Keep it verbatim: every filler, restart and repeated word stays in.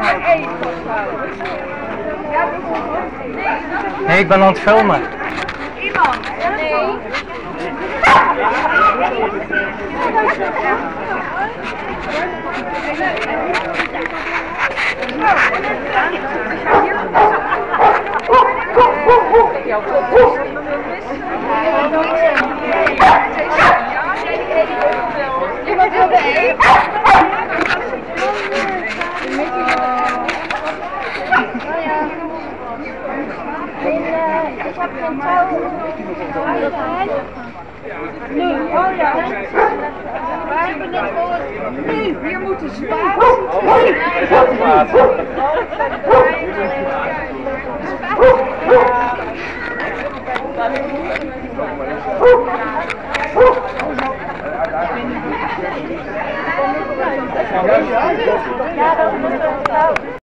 Nee, ik ben aan het filmen. Iemand? Nee. Iemand wil de een? Ik heb geen touw. Nu, oh ja. We hebben net gehoord. Nu, hier moeten zwaar. Ja, dat is